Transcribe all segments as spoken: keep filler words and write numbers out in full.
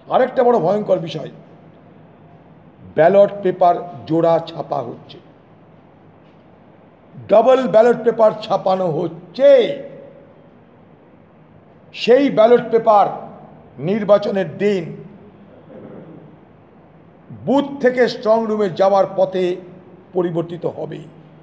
আরেকটা বড় ভয়ঙ্কর বিষয়, ব্যালট পেপার জোড়া ছাপা হচ্ছে, ডাবল ব্যালট পেপার ছাপানো হচ্ছে। সেই ব্যালট পেপার নির্বাচনের দিন বুথ থেকে স্ট্রং রুমে যাওয়ার পথে পরিবর্তিত হবে।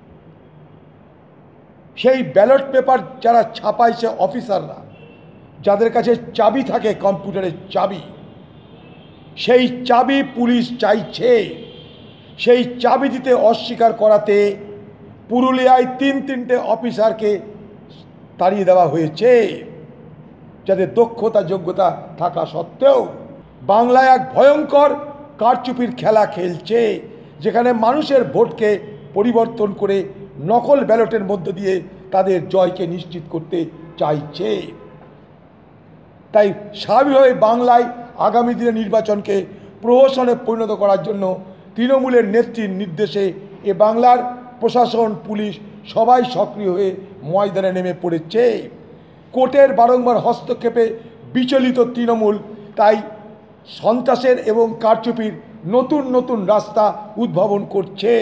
সেই ব্যালট পেপার যারা ছাপাইছে অফিসাররা, যাদের কাছে চাবি থাকে, কম্পিউটারের চাবি, সেই চাবি পুলিশ চাইছে। সেই চাবি দিতে অস্বীকার করাতে পুরুলিয়ায় তিন তিনটে অফিসারকে তাড়িয়ে দেওয়া হয়েছে, যাদের দক্ষতা যোগ্যতা থাকা সত্ত্বেও। বাংলায় এক ভয়ঙ্কর কারচুপির খেলা খেলছে, যেখানে মানুষের ভোটকে পরিবর্তন করে নকল ব্যালটের মধ্য দিয়ে তাদের জয়কে নিশ্চিত করতে চাইছে। তাই স্বাভাবিকভাবে বাংলায় আগামী দিনে নির্বাচনকে প্রহসনে পরিণত করার জন্য তৃণমূলের নেত্রীর নির্দেশে এ বাংলার প্রশাসন, পুলিশ সবাই সক্রিয় হয়ে ময়দানে নেমে পড়েছে। কোর্টের বারংবার হস্তক্ষেপে বিচলিত তৃণমূল তাই সন্ত্রাসের এবং কারচুপির নতুন নতুন রাস্তা উদ্ভাবন করছে।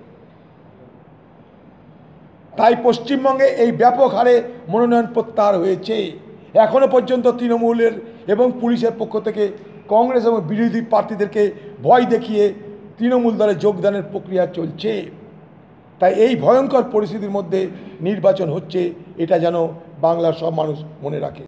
তাই পশ্চিমবঙ্গে এই ব্যাপক হারে মনোনয়ন প্রত্যাহার হয়েছে। এখনো পর্যন্ত তৃণমূলের এবং পুলিশের পক্ষ থেকে কংগ্রেস এবং বিরোধী প্রার্থীদেরকে ভয় দেখিয়ে তৃণমূল দলে যোগদানের প্রক্রিয়া চলছে। তাই এই ভয়ঙ্কর পরিস্থিতির মধ্যে নির্বাচন হচ্ছে, এটা যেন বাংলার সব মানুষ মনে রাখে।